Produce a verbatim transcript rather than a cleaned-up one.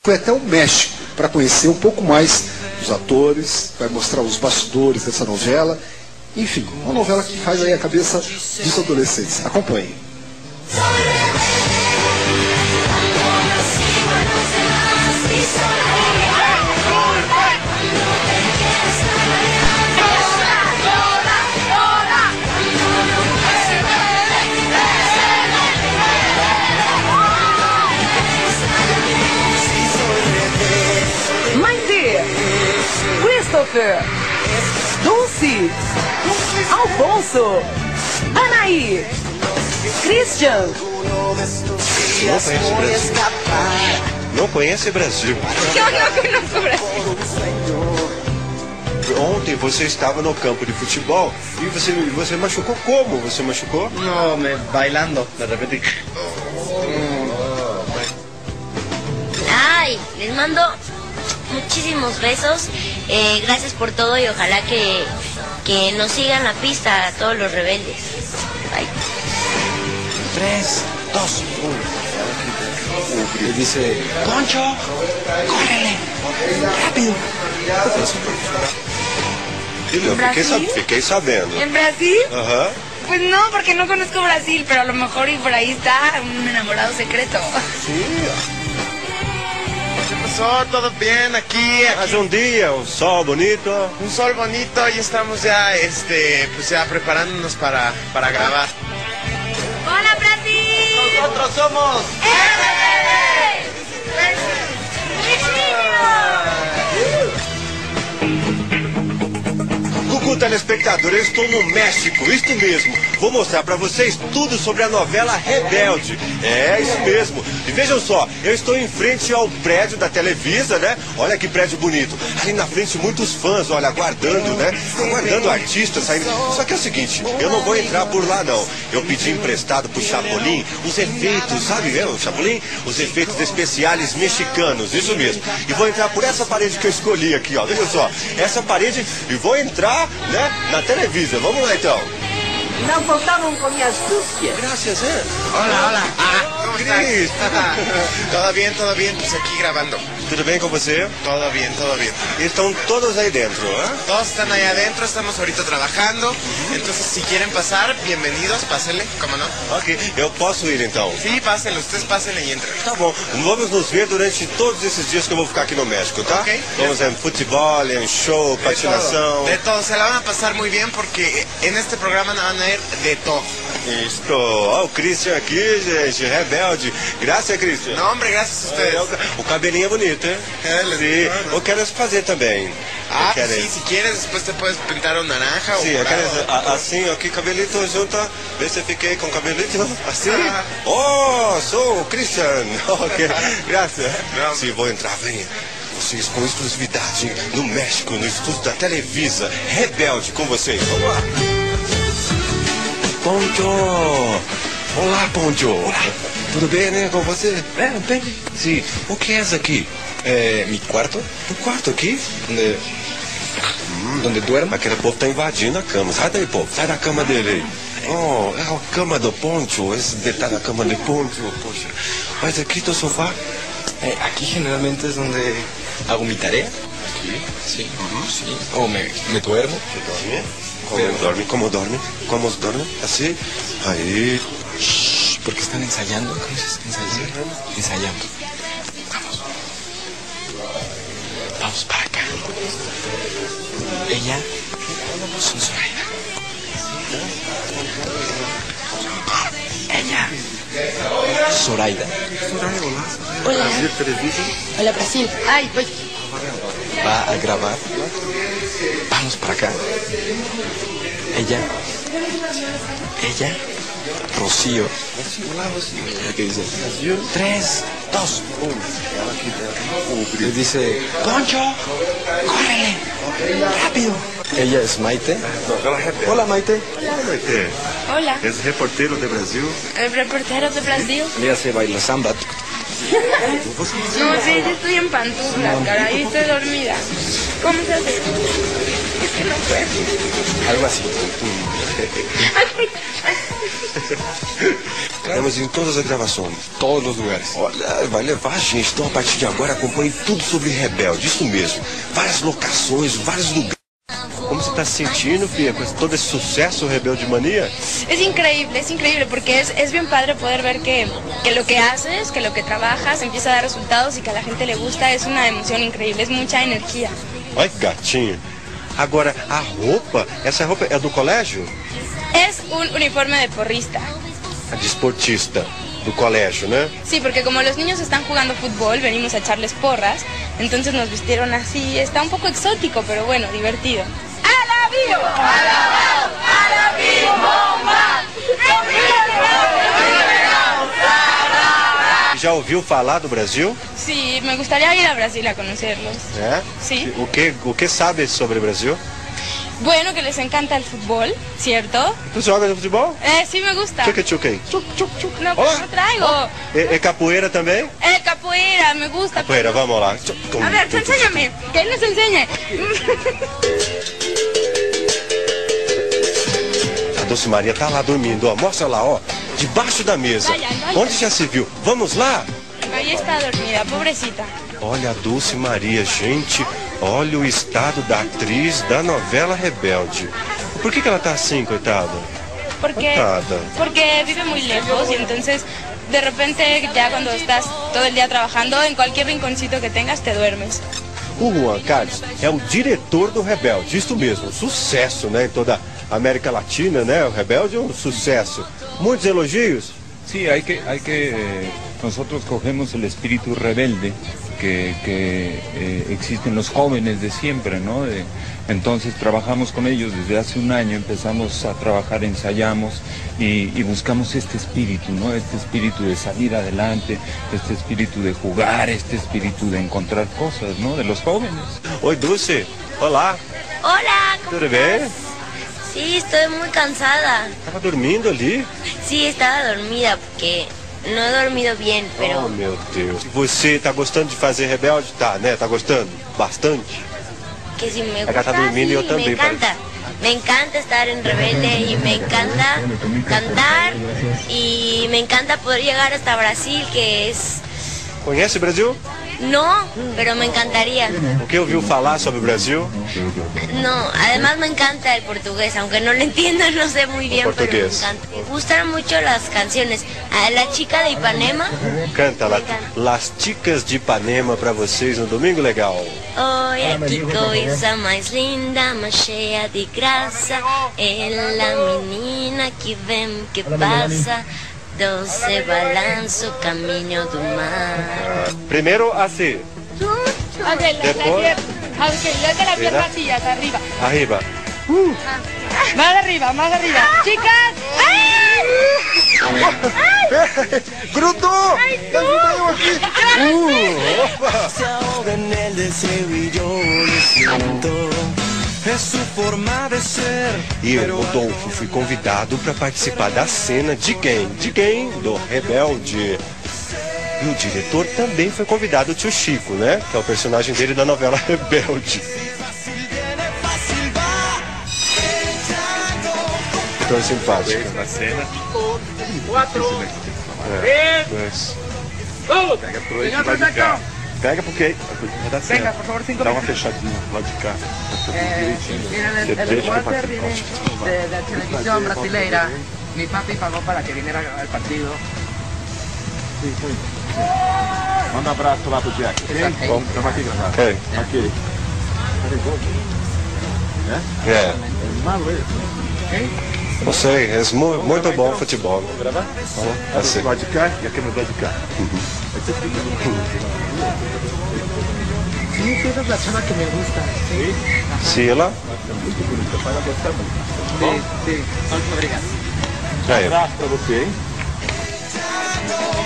Foi até o México para conhecer um pouco mais dos atores, vai mostrar os bastidores dessa novela. Enfim, uma novela que faz aí a cabeça dos adolescentes. Acompanhe. Maite, Christopher, Dulce, Alfonso, Anaí, Christian. Não conhece Brasil. Não conhece Brasil. Eu não conheço Brasil. Ontem você estava no campo de futebol e você, você machucou como? Você machucou? No, me bailando, de repente. Ay, les mando muchísimos besos. Eh, gracias por todo y ojalá que, que nos sigan la pista a todos los rebeldes. Bye. Tres, dos, uno. Y dice, Poncho, córrele, rápido. Eu fiquei, sab fiquei sabendo. ¿En Brasil? Aham. Pues no, porque no conozco Brasil, pero a lo mejor y por ahí está un enamorado secreto. Sim. ¿Qué pasó? ¿Todo bien aquí? Mais aquí? um dia, um sol bonito. Un sol bonito y estamos ya, este, pues ya preparándonos para, para grabar. ¡Hola, Brasil! Nosotros somos... Cucu telespectador, eu estou no México, isto mesmo. Vou mostrar pra vocês tudo sobre a novela Rebelde. É, isso mesmo. E vejam só, eu estou em frente ao prédio da Televisa, né? Olha que prédio bonito. Ali na frente muitos fãs, olha, aguardando, né? Aguardando artistas saindo. Só que é o seguinte, eu não vou entrar por lá não. Eu pedi emprestado pro Chapolin os efeitos, sabe, é, o Chapolin? Os efeitos especiais mexicanos, isso mesmo. E vou entrar por essa parede que eu escolhi aqui, ó. Veja só, essa parede e vou entrar, né, na Televisa. Vamos lá então. Não contavam com minhas súcias. Gracias, eh. Hola, hola. Ah, ¿cómo Cris. estás? Todo bien, todo bien, pues aquí grabando. Tudo bem com você? Todo bien, todo bien. Estão todos aí dentro, ¿eh? Todos están ahí adentro, estamos ahorita trabajando. Entonces, si quieren pasar, bienvenidos, pásenle, ¿cómo no? Ok, eu posso ir então. Sí, pásenle, ustedes pásenle y entren. Tá bom, vamos nos ver durante todos esses dias que eu vou ficar aqui no México, tá? Ok. Vamos em futebol, em show, De patinação. todo, de todo, se la van a pasar muy bien porque en este programa van a ir de todo. Isto, ó, o Christian aqui, gente, rebelde. Graças, Christian. No, hombre, gracias a ustedes. O cabelinho é bonito, hein? É, les- Sim, no, no. eu quero fazer também. Ah, Eu quero- sí, si quieres, después te puedes pintar un naranja Sim, o eu quero morado. a- assim, aqui, cabelito junto. Vê se eu fiquei com cabelito assim. Ah. Oh, sou o Christian. Ok, graças. Não. Sim, vou entrar, venha. Vocês com exclusividade no México, no estúdio da Televisa. Rebelde com vocês. Vamos lá. Poncho. Olá, Poncho. Olá. Tudo bem, né, com você? É, bem. Sim. O que é isso aqui? É, mi quarto, O quarto aqui? onde, onde duermo. Aquele povo tá invadindo a cama. Sai daí, povo. Sai da cama dele aí. Oh, é a cama do Poncho. Esse detalhe da cama de Poncho. Poxa. Mas aqui teu sofá? É, aqui generalmente é onde hago mi tarea. Aqui? Sim. Sim. Ou me, me duermo. Você dorme? Como dorme? Como dorme? Como dorme? Assim? Aí. Shh, porque están ensayando. ¿Cómo se dice? Ensayando. Ensayando. Vamos. Vamos para acá. Ella son Zoraida. Ella. Zoraida. Hola. Hola, Brasil. Ay, pues. Va a grabar. Vamos para acá. Ella. Ella. Rocío. Ella que dice. Tres, dos, uno. Y dice, Poncho, córrele, rápido. Ella es Maite. Hola, Maite. Maite, Hola. és reporteiro do Brasil? El reportero de Brasil. Ella se baila samba. No, sí, yo estoy en pantuflas, cara, y estoy dormida. ¿Cómo se hace? Es que no puedo. Algo así. Ay, É, mas em todas as gravações. Todos os lugares. Olha, vai levar a gente. Então, a partir de agora, acompanhe tudo sobre Rebelde. Isso mesmo. Várias locações, vários lugares. Como você está se sentindo, Fia, com todo esse sucesso Rebelde Mania? Es increíble, es increíble porque es, es bien padre poder ver que, que lo que haces, que lo que trabajas empieza a dar resultados y que a la gente le gusta. Es una emoción increíble, es mucha energía. Olha que gatinho. Agora, a roupa, essa roupa é do colégio? Es un uniforme de porrista. A de esportista do colégio, né? Sí, porque como los niños están jugando fútbol, venimos a echarles porras, entonces nos vistieron así. Está un poco exótico, pero bueno, divertido. Já ouviu falar do Brasil? Sí, me gustaría ir a Brasil a conocerlos. É? Sí. O que, o que sabe sobre o Brasil? Bueno, que les encanta el fútbol, ¿cierto? Tu joga no futebol? Eh, sí me gusta. Tchuca, tchuca aí. No, Olá. pues no traigo. É, é capoeira também? Eh, capoeira, me gusta. Capoeira, pero- vamos lá. A ver, tú enséñame, que él nos enseñe. A Dulce Maria tá lá dormindo, ó. Mostra lá, ó. Debaixo da mesa. Vai, vai. Onde já se viu? Vamos lá? Ahí está dormida, pobrecita. Olha a Dulce Maria, gente. Olha o estado da atriz da novela Rebelde. Por que que ela tá assim, coitada? Porque, Coitada. porque vive muy lejos y entonces de repente ya cuando estás todo el día trabajando, en cualquier rinconcito que tengas te duermes. O Juan Carlos é o diretor do Rebelde, isso mesmo, sucesso, né, em toda a América Latina, né, o Rebelde é um sucesso. Muitos elogios? Sí, hay que, hay que, eh, nosotros cogemos el espíritu rebelde que, que eh, existe en los jóvenes de siempre, ¿no? De- entonces trabajamos con ellos desde hace un año, empezamos a trabajar, ensayamos y, y buscamos este espíritu, ¿no? Este espíritu de salir adelante, este espíritu de jugar, este espíritu de encontrar cosas, ¿no? De los jóvenes. Oi, Dulce. Olá. Hola, ¿cómo Tudo bem? estás? Sí, estoy muy cansada. Tava dormindo ali? Sí, estaba dormida porque no he dormido bien, Oh, pero meu Deus. Você tá gostando de fazer Rebelde? Tá, né? Tá gostando? Bastante? que si me Acá gusta, está durmiendo y yo sí, también, me encanta. Me encanta estar en Rebelde y me encanta cantar y me encanta poder llegar hasta Brasil, que es... Conhece o Brasil? No, pero me encantaría. O que ouviu falar sobre o Brasil? No, además me encanta el portugués, aunque no lo entiendo, no sé muy bien, pero me portugués. encanta. Me gustan mucho las canciones. A La Chica de Ipanema. Canta lá. Me encanta. Las Chicas de Ipanema pra vocês no Domingo Legal. Olha que coisa mais linda, mais cheia de graça. Ela, menina que vem, que passa. Doce balanço, caminho do mar. Primeiro assim, Aunque Después- aunque de la pierna así, hasta arriba. arriba. Más arriba, más arriba. Chicas. Grudou! Grudou aqui! Uh, opa! Se ahoga en el deseo y yo lo siento. Es su forma de ser. E eu, Rodolfo, fui convidado para participar da cena de quem? De quem? Do Rebelde. E o diretor também foi convidado, o tio Chico, né? Que é o personagem dele da novela Rebelde. Então é simpático. Na cena. É, mas... Pega pro lado de cá. Pega porque vai dar certo. por favor, cinco Dá uma fechadinha lá de cá. Miren, el, el reporter viene de la televisión brasileira. Mi papi pagó para que viniera a grabar el partido. Manda um abraço lá pro Jack. Bom, Estamos aqui gravando. ok. Aqui. É. Malo ele. Não sei, é mu- muito bom futebol. Gravar? Assim. Do lado de cá e aqui no lado de cá. Sí, sí, esa es la chava que me gusta. Sí, Sila. sí. Obrigado. Aí. Abraço pra você, hein?